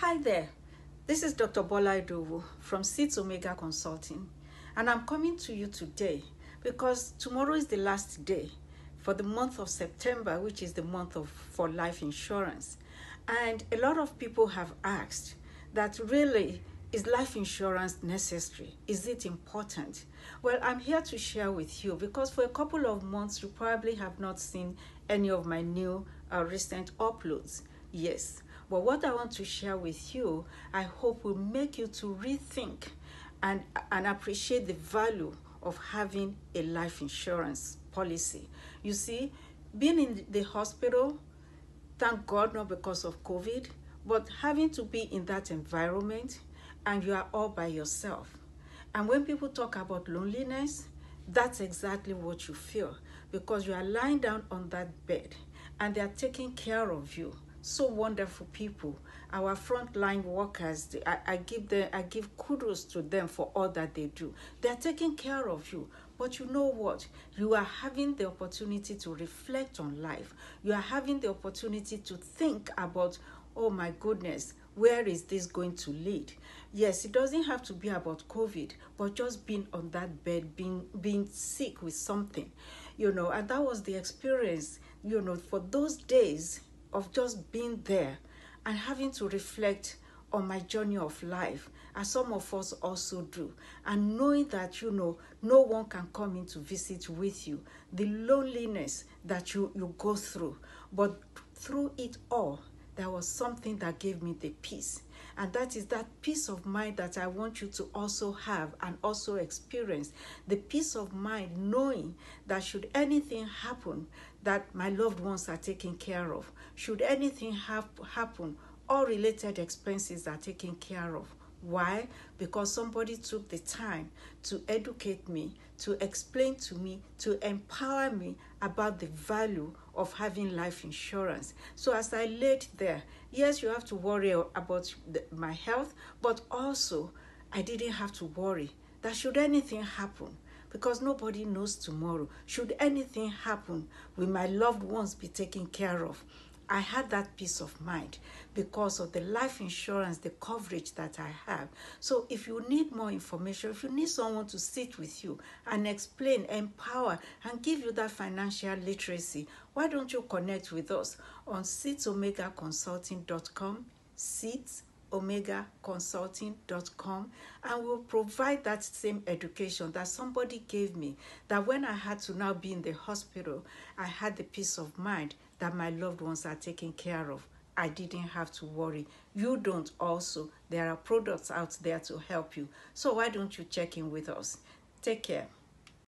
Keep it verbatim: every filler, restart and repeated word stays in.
Hi there, this is Doctor Bola Idowu from Seeds Omega Consulting, and I'm coming to you today because tomorrow is the last day for the month of September, which is the month of for life insurance. And a lot of people have asked that really, is life insurance necessary? Is it important? Well, I'm here to share with you because for a couple of months you probably have not seen any of my new uh, recent uploads. Yes, but what I want to share with you, I hope will make you to rethink and, and appreciate the value of having a life insurance policy. You see, being in the hospital, thank God, not because of COVID, but having to be in that environment and you are all by yourself. And when people talk about loneliness, that's exactly what you feel because you are lying down on that bed and they are taking care of you. So wonderful people, our frontline workers. I, I give them, I give kudos to them for all that they do. They are taking care of you. But you know what? You are having the opportunity to reflect on life. You are having the opportunity to think about, oh my goodness, where is this going to lead? Yes, it doesn't have to be about COVID, but just being on that bed, being being sick with something, you know, and that was the experience, you know, for those days of just being there and having to reflect on my journey of life, as some of us also do, and knowing that, you know, no one can come in to visit with you, the loneliness that you, you go through. But through it all, there was something that gave me the peace. And that is that peace of mind that I want you to also have and also experience. The peace of mind knowing that should anything happen, that my loved ones are taken care of. Should anything have, happen, all related expenses are taken care of. Why? Because somebody took the time to educate me, to explain to me, to empower me about the value of having life insurance. So as I laid there, yes, you have to worry about the, my health, but also I didn't have to worry that should anything happen, because nobody knows tomorrow. Should anything happen, will my loved ones be taken care of? I had that peace of mind because of the life insurance, the coverage that I have. So if you need more information, if you need someone to sit with you and explain, empower, and give you that financial literacy, why don't you connect with us on seeds omega consulting dot com, seeds omega consulting dot com, and we'll provide that same education that somebody gave me, that when I had to now be in the hospital, I had the peace of mind that my loved ones are taken care of. I didn't have to worry. You don't also. There are products out there to help you. So why don't you check in with us? Take care.